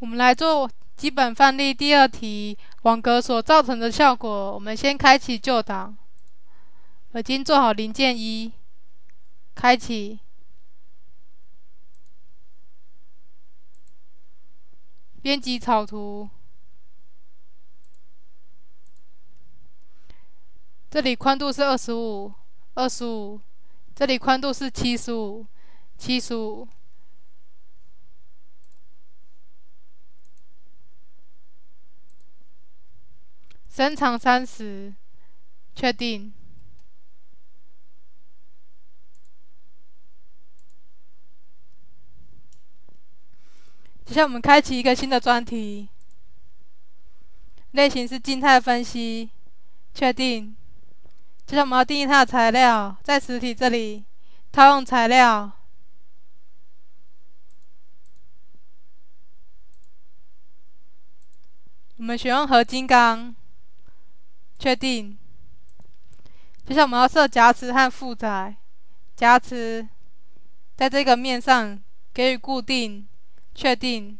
我们来做基本范例第二题，网格所造成的效果。我们先开启旧档，已经做好零件1，开启，编辑草图。这里宽度是25，这里宽度是75，身长30，确定。接下来我们开启一个新的专题，类型是静态分析，确定。接下来我们要定义它的材料，在实体这里套用材料，我们选用合金钢，确定。接下来我们要设夹持和负载，夹持在这个面上给予固定，确定。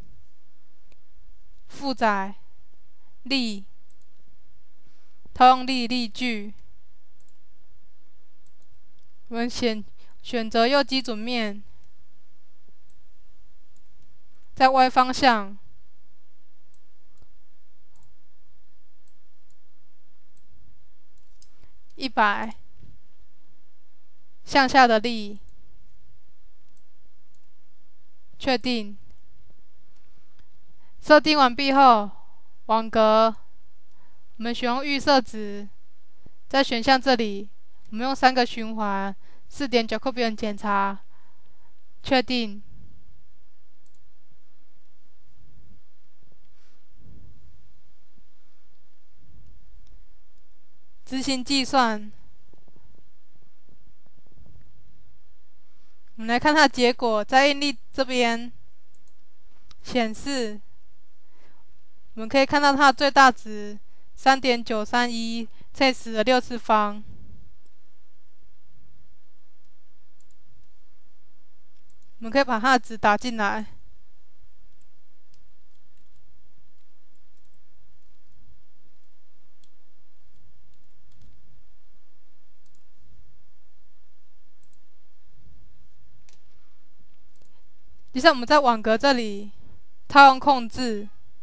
负载力，套用力矩，我们选择右基准面，在 Y 方向100，向下的力，确定。设定完毕后，网格我们选用预设值，在选项这里我们用3个循环 4.9 扣别检查，确定。执行计算，我们来看它的结果，在应力这边显示，我们可以看到它的最大值 3.931 乘以10的6次方。我们可以把它的值打进来。接下来我们在网格这里套用控制，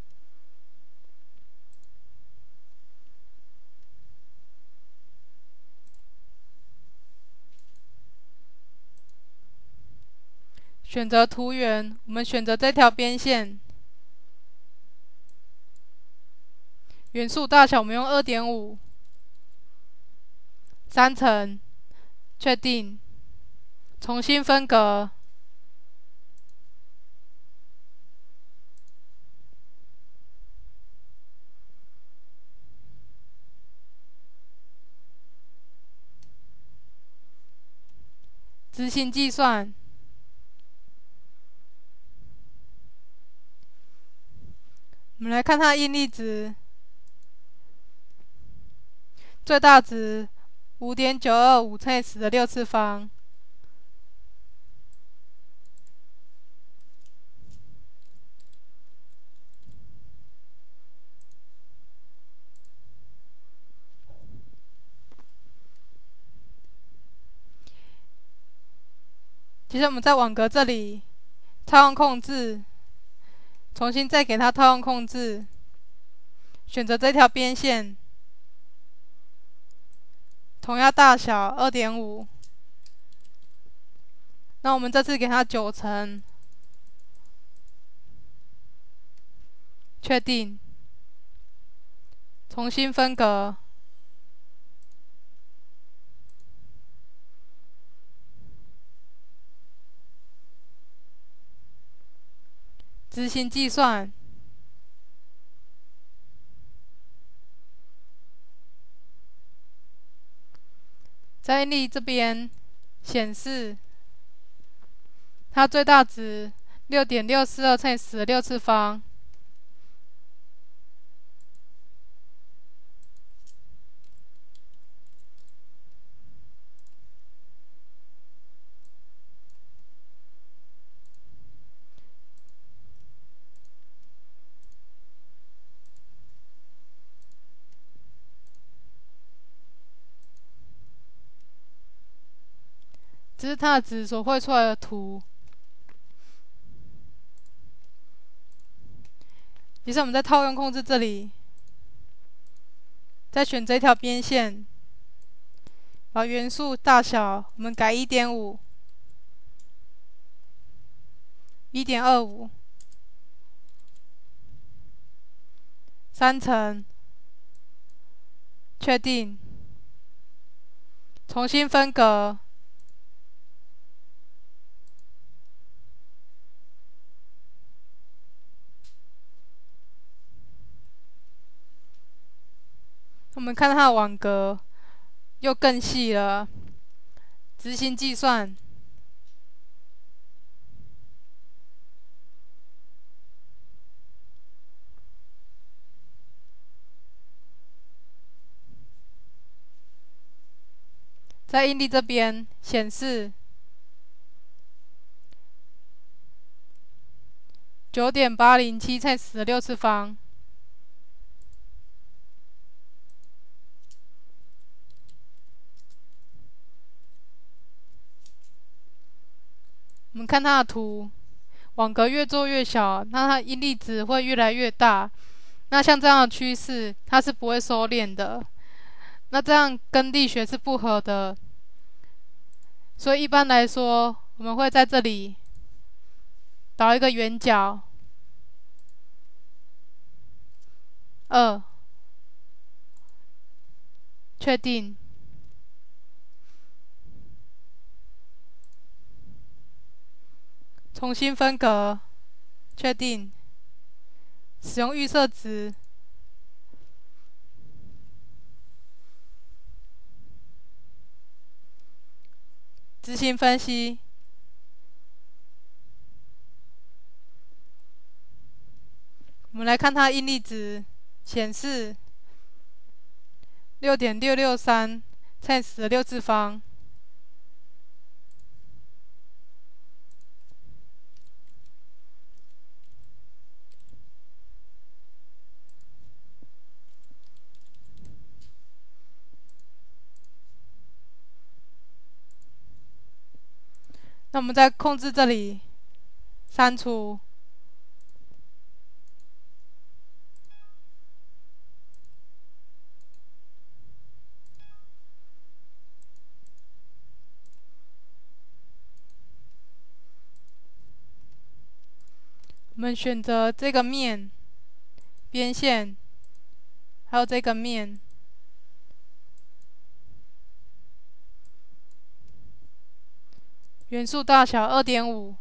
选择图源，我们选择这条边线，元素大小我们用 2.5， 3层，确定，重新分隔。执行计算，我们来看它的应力值，最大值 5.925 乘以10的6次方。接下来我们在网格这里套用控制，重新再给它套用控制，选择这条边线，同样大小 2.5， 那我们这次给它9层，确定，重新分隔。执行计算，在应力这边显示，它最大值 6.642 乘以10的6次方。 这是它的值所绘出来的图。于是我们在套用控制这里，再选这条边线，把元素大小我们改 1.5、1.25、3层，确定，重新分隔。我们看它的网格又更细了，执行计算。在应力这边显示 9.807 乘10的6次方。我们看它的图，网格越做越小，那它应力值会越来越大。那像这样的趋势，它是不会收敛的。那这样跟力学是不合的，所以一般来说，我们会在这里导一个圆角2，确定，重新分隔，确定，使用预设值。执行分析，我们来看它应力值，显示 6.663 乘10的6次方。那我们在控制这里删除。我们选择这个面、边线，还有这个面。元素大小 2.5，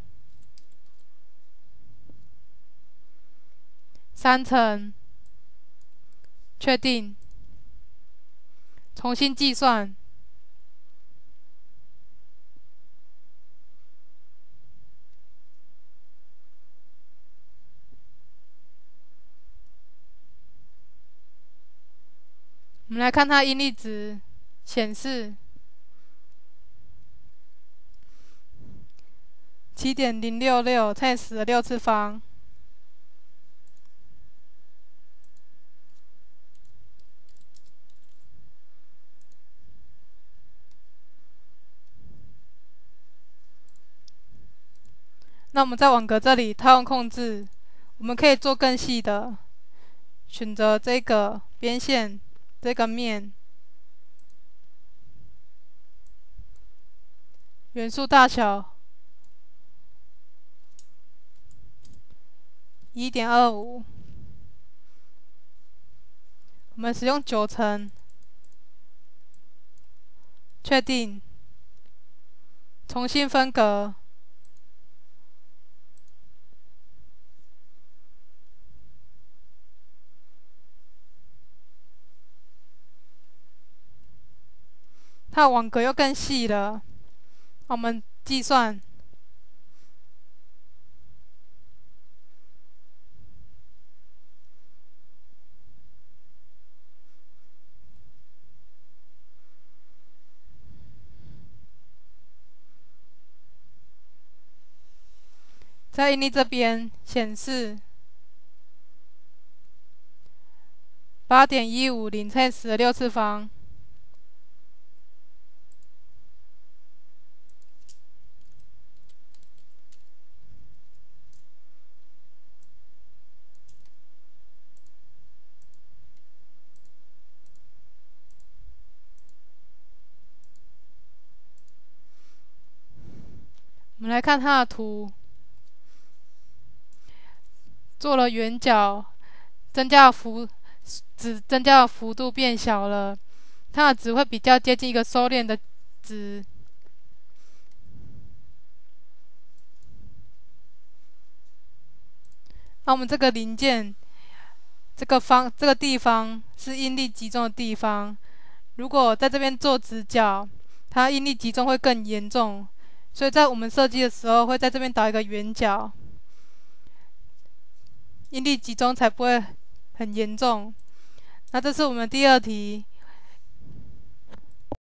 3层，确定，重新计算。我们来看它应力值，显示 7.066 乘10的6次方。那我们在网格这里套用控制，我们可以做更细的，选择这个边线，这个面，元素大小 1.25， 我们使用9层，确定，重新分隔。它的网格又更细了，我们计算。在应力这边显示 8.150 乘10的6次方。 们来看它的图，做了圆角，值增加的幅度变小了，它的值会比较接近一个收敛的值。那我们这个零件，这个地方是应力集中的地方。如果在这边做直角，它应力集中会更严重，所以在我们设计的时候会在这边打一个圆角，应力集中才不会很严重。那这是我们第二题，